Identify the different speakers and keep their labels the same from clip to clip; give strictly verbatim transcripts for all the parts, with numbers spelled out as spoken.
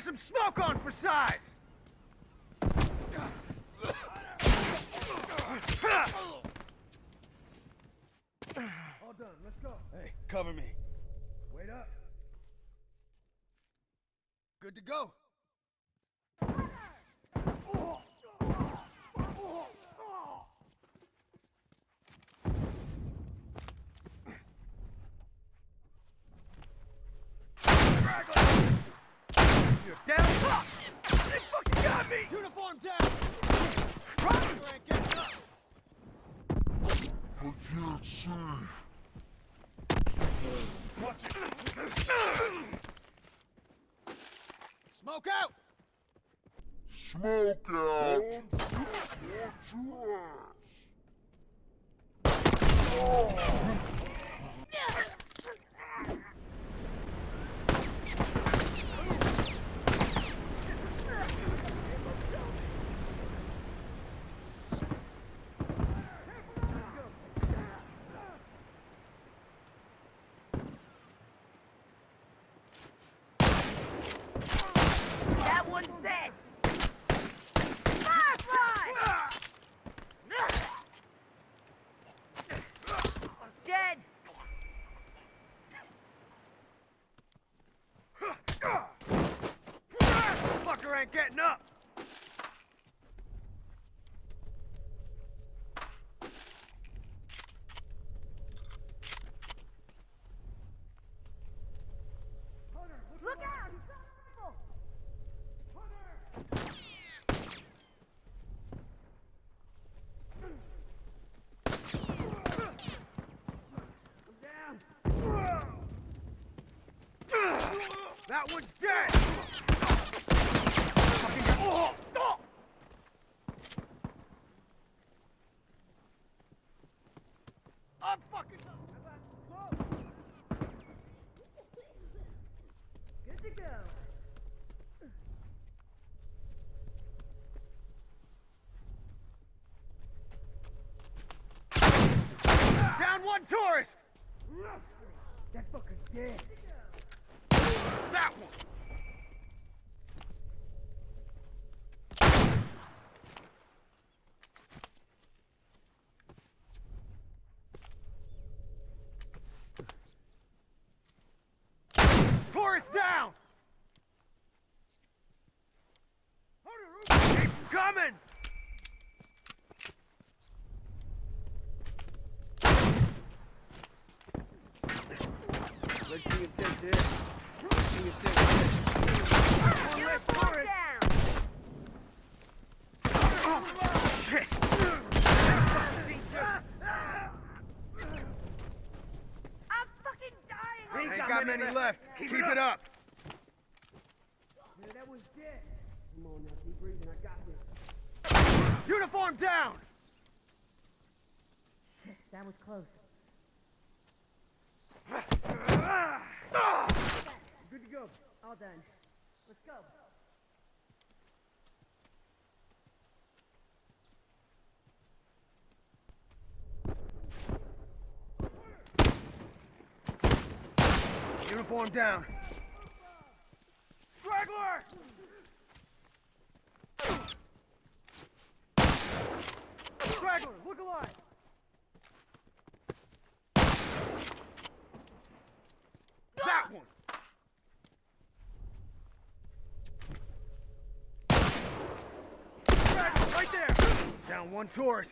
Speaker 1: some smoke on for size! All done, let's go.
Speaker 2: Hey, cover me.
Speaker 1: Wait up.
Speaker 2: Good to go.
Speaker 1: You're down. They fucking got me!
Speaker 2: Uniform down! Roger ain't getting up!
Speaker 3: I can't see.
Speaker 2: Watch it! Smoke out!
Speaker 3: Smoke out! Watch your ass! Oh.
Speaker 4: That one's dead! Firefly! Dead!
Speaker 1: Fucker ain't getting up!
Speaker 4: Look out! He's got a rifle!
Speaker 1: That one's dead! Fucking oh, oh. I'm fucking
Speaker 4: Good to go.
Speaker 1: down one tourist! That fucker's dead. That one! Tourist down! Keep coming! Let's see if this is. Let's see if this is.
Speaker 4: Uniform down!
Speaker 1: Oh, shit!
Speaker 4: I'm fucking dying!
Speaker 1: Ain't got many left. Keep it up.
Speaker 5: Yeah, that was dead. Come on now, keep breathing. I got this.
Speaker 1: Uniform down!
Speaker 4: Shit, that was close.
Speaker 5: Good to go.
Speaker 4: All done. Let's go.
Speaker 1: Uniform down. Straggler! Straggler, look alive! That one! Straggler, right there! Down one tourist.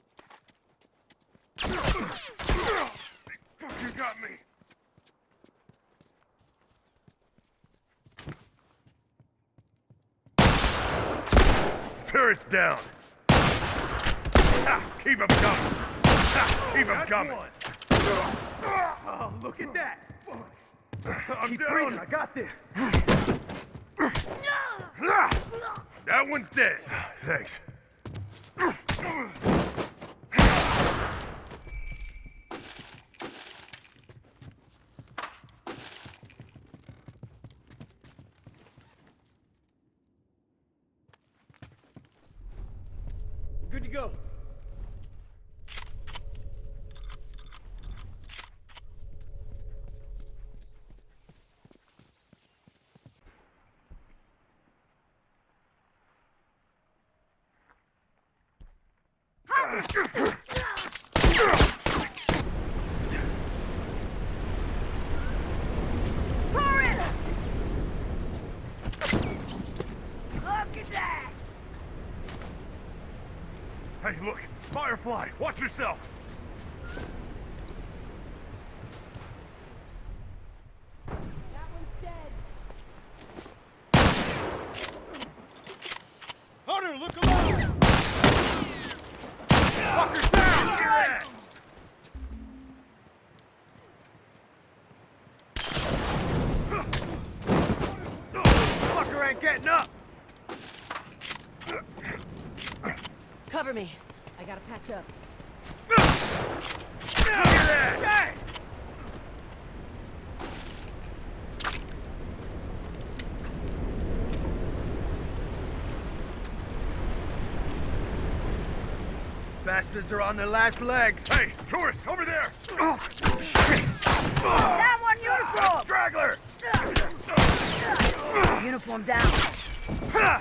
Speaker 1: You got me.
Speaker 6: turret's down. Ha, keep him coming. Ha, keep him coming.
Speaker 1: Oh, look at that.
Speaker 6: I'm
Speaker 1: Keep
Speaker 6: down.
Speaker 1: breathing. I got this.
Speaker 6: That one's dead. Thanks.
Speaker 5: Good to go.
Speaker 4: Corin! Look at that!
Speaker 6: Hey, look! Firefly! Watch yourself!
Speaker 2: That one's dead.
Speaker 1: Hunter, look alive!
Speaker 6: Fuckers down!
Speaker 1: Fucker ain't getting up!
Speaker 2: Cover me. I gotta patch up.
Speaker 6: Look at that!
Speaker 1: Bastards are on their last legs.
Speaker 6: Hey, tourist, over there!
Speaker 4: That one uniform!
Speaker 6: Straggler!
Speaker 4: Uniform down.
Speaker 6: Ha!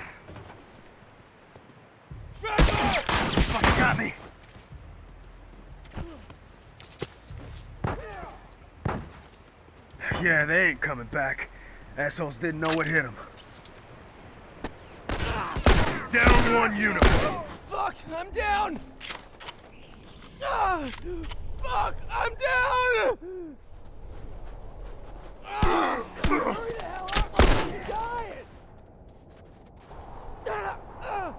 Speaker 1: Fucking got me. Yeah, they ain't coming back. Assholes didn't know what hit them.
Speaker 6: Down one uniform.
Speaker 1: Fuck, I'm down! Ah, fuck, I'm down! Ah, hurry the hell up, I'm dying! Ah, ah.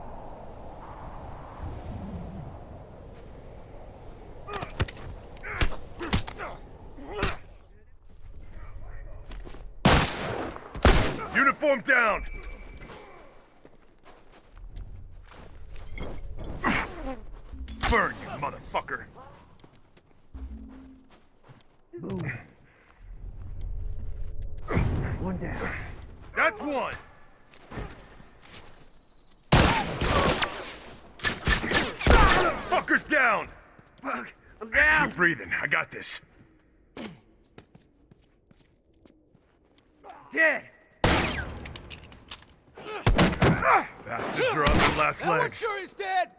Speaker 6: Uniform down! Burn, you motherfucker!
Speaker 1: Boom. One down.
Speaker 6: That's one! Fucker's down!
Speaker 1: Fuck, I'm down!
Speaker 6: Keep breathing, I got this.
Speaker 1: Dead!
Speaker 6: Bastards are on their last
Speaker 1: That one
Speaker 6: legs.
Speaker 1: sure is dead!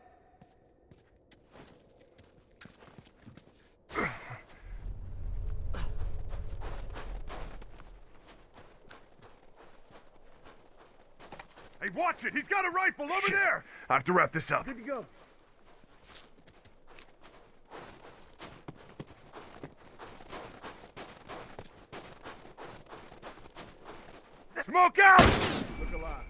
Speaker 6: Hey, watch it! He's got a rifle over Shit. there! I have to wrap this up.
Speaker 5: Good to go.
Speaker 6: Smoke out!
Speaker 1: Look alive.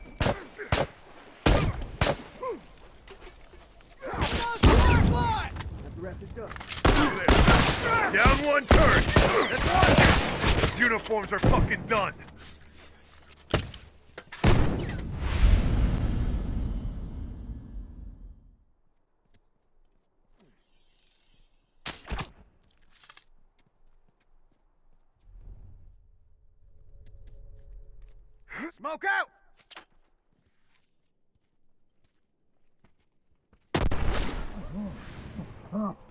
Speaker 5: Have to wrap this up.
Speaker 6: Down one turret! That's one! Those uniforms are fucking done!
Speaker 1: Smoke out!